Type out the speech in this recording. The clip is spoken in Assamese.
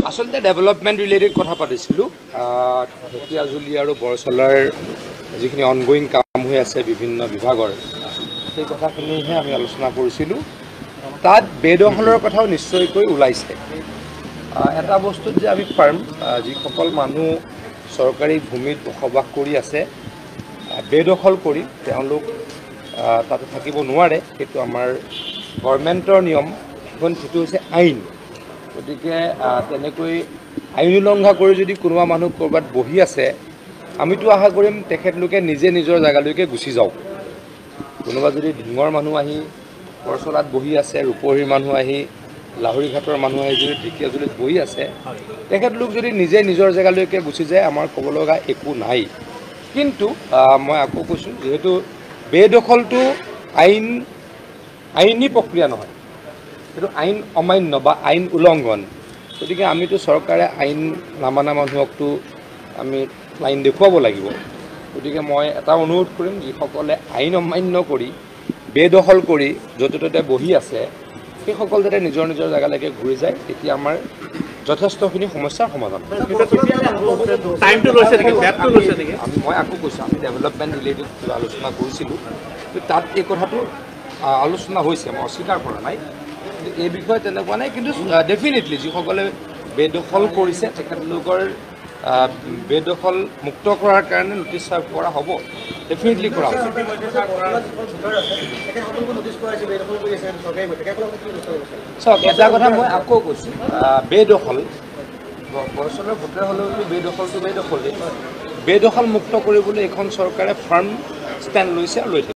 আসলতে ডেভেলপমেণ্ট ৰিলেটেড কথা পাতিছিলোঁ ঢেকীয়াজুলি আৰু বৰচলাৰ যিখিনি অনগোয়িং কাম হৈ আছে বিভিন্ন বিভাগৰ সেই কথাখিনিহে আমি আলোচনা কৰিছিলোঁ। তাত বেদখলৰ কথাও নিশ্চয়কৈ ওলাইছে। এটা বস্তুত যে আমি ফাৰ্ম যিসকল মানুহ চৰকাৰী ভূমিত বসবাস কৰি আছে বেদখল কৰি তেওঁলোক তাতে থাকিব নোৱাৰে, সেইটো আমাৰ গভৰ্ণমেণ্টৰ নিয়ম, এখন সেইটো হৈছে আইন। গতিকে তেনেকৈ আইন উলংঘা কৰি যদি কোনোবা মানুহ ক'ৰবাত বহি আছে আমিতো আশা কৰিম তেখেতলোকে নিজে নিজৰ জেগালৈকে গুচি যাওক। কোনোবা যদি ঢিঙৰ মানুহ আহি বৰচলাত বহি আছে, ৰূপহীৰ মানুহ আহি লাহৰীঘাটৰ মানুহ আহি যদি ঢেকীয়াজুলিত বহি আছে তেখেতলোক যদি নিজে নিজৰ জেগালৈকে গুচি যায় আমাৰ ক'ব লগা একো নাই। কিন্তু মই আকৌ কৈছোঁ যিহেতু বেদখলটো আইনী প্ৰক্ৰিয়া নহয়, সেইটো আইন অমান্য বা আইন উলংঘন। গতিকে আমিতো চৰকাৰে আইন নামানা মানুহকতো আমি আইন দেখুৱাব লাগিব। গতিকে মই এটা অনুৰোধ কৰিম, যিসকলে আইন অমান্য কৰি বেদখল কৰি য'তে ত'তে বহি আছে সেইসকল যাতে নিজৰ নিজৰ জেগালৈকে ঘূৰি যায়, তেতিয়া আমাৰ যথেষ্টখিনি সমস্যাৰ সমাধান হয়। মই আকৌ কৈছোঁ আমি ডেভেলপমেণ্ট ৰিলেটেড কিবা আলোচনা কৰিছিলোঁ, তাত এই কথাটো আলোচনা হৈছে, মই অস্বীকাৰ কৰা নাই। এই বিষয়ে তেনেকুৱা নাই, কিন্তু ডেফিনেটলি যিসকলে বেদখল কৰিছে তেখেতলোকৰ বেদখল মুক্ত কৰাৰ কাৰণে নটিচ চাৰ্ভ কৰা হ'ব, ডেফিনেটলি কৰা হ'ব। চাওক, এটা কথা মই আকৌ কৈছোঁ, বেদখল বৰচলাৰ ভোটাৰ হ'লেওতো বেদখলটো বেদখলেই। বেদখল মুক্ত কৰিবলৈ এইখন চৰকাৰে ফাৰ্ম ষ্টেণ্ড লৈছে আৰু লৈ থাকিব।